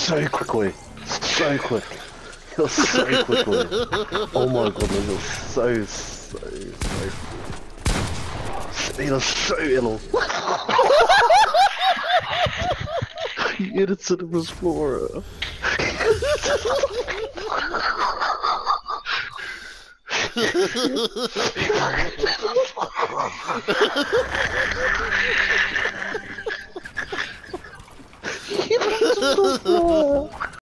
so quickly. So quick. Heal so quickly. Oh my god, he was so. He was so ill. He edited him Explorer. He was on the floor.